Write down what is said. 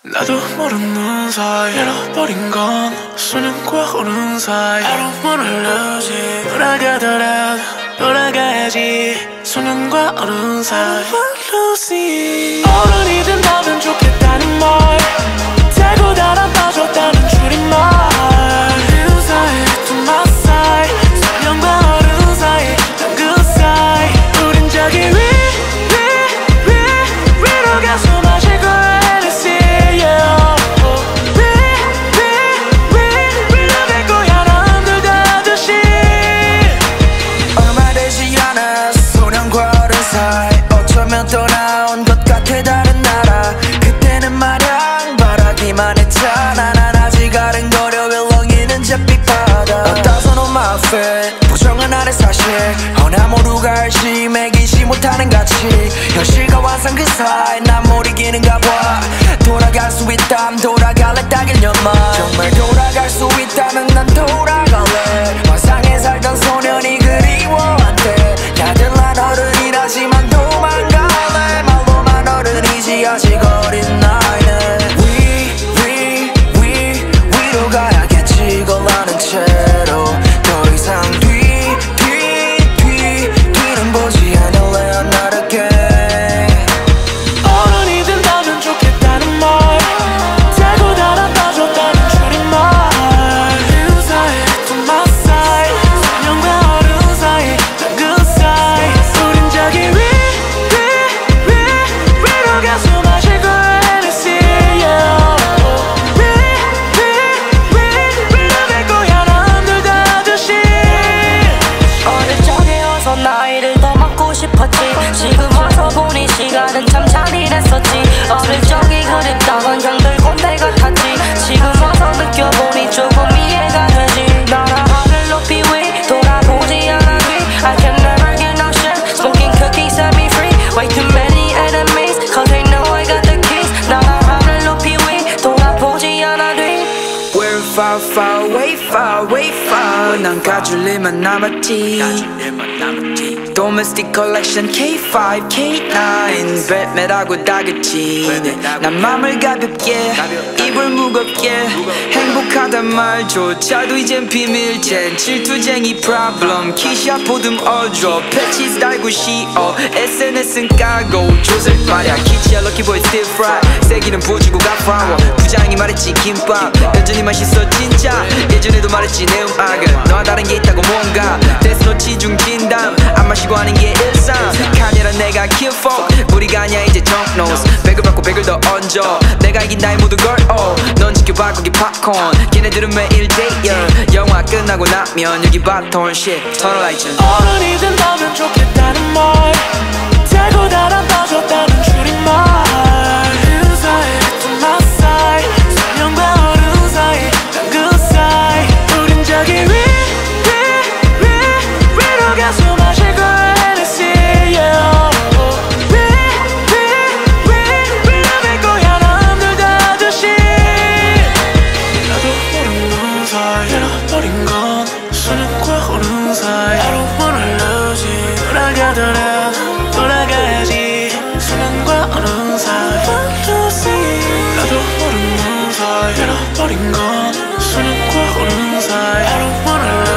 나도 모르는 사이 잃어버린 건 수년과 오는 사이 I don't wanna lose it 돌아가더라도 돌아가야지 수년과 오는 사이 I don't wanna lose it 어른이 된다면 좋겠다는 말 대고 달아 빠졌다는 줄임말 그 사이 to my side 수년과 오는 사이 난 그 사이 우린 저기 위로 가서 마실 거야 어쩌면 또 나온 것 같아 다른 나라 그때는 마냥 바라기만 했잖아 난 아직 아른거려 일렁이는 잿빛바다 어따선 on my feet 부정은 아래 사실 허나 모두가 알지 매기지 못하는 가치 현실과 환상 그 사이 난 못 이기는가 봐 돌아갈 수 있다면 돌아갈래 딱 1년만 정말 돌아갈 수 있다면 난 돌아갈래 환상에 살던 소년이 그리워한대 다들 난 어른이라지만 도망갈래 말로만 어른이지 아직 어린 나이네 위로 가야겠지 걸라는 채로 더 이상 뒤는 보지 않을래 I'm not again 어른이 된다면 좋겠다는 말 대고 달아 빠졌다는 줄임말 그 사이 to my side 수년과 어른 사이 난 그 사이 우린 저기 위로 가서 마실 거야 Hennessy yeah 위로 될 거야 남들 다 하듯이 어릴 적에 어서 나이를 더 먹고 싶었지 지금 와서 보니 시간은 참 잔인했었지 어릴 적이 그립다던 형들 꼰대 같았지 지금 와서 느껴보니 조금 이해가 되지 나라 하늘 높이 위 돌아보지 않아 뒤 I can never get no shit Smoking cookies set me free Way too many enemies Cause they know I got the keys 나라 하늘 높이 위 돌아보지 않아 뒤 We're far far away far 난 가줄일만 남았지 Domestic collection K5, K9 벨메라고 다그치네 난 맘을 가볍게 입을 무겁게 행복하단 말조차도 이젠 비밀젠 질투쟁이 problem 키샷 보듬 어줘 패치 달고 쉬어 SNS는 까고 조슬 말야 키치야 럭키보이 still fry 세기는 부어주고 가파워 부장이 말했지 김밥 여전히 맛있어 진짜 예전에도 말했지 내 음악은 너와 다른 게 있다고 뭔가 데스노치 중 진담 안 마시고 하는 게 일상 카니라 내가 kill folk 무리가 아니야 이제 정노스 백을 받고 백을 더 얹어 내가 이긴 나의 모든 걸 넌 지켜봐 거기 팝콘 걔네들은 매일 date 영화 끝나고 나면 여기 바톤 shit turn the lights on 어른이 된다면 좋겠다는 말 대고 달아 빠졌다는 줄임말 그 사이 to my side 수년과 어른 사이 난 그 사이 우린 저기 위로 가서 마실 거야 Hennessy yeah 위로 될 거야 남들 다 하듯이 나도 모르는 사이 잃어버린 건 수년과 오는 사이 I don't wanna lose it 돌아가더라도 돌아가야지 수년과 오는 사이 나도 모르는 사이 잃어버린 건 수년과 오는 사이 I don't wanna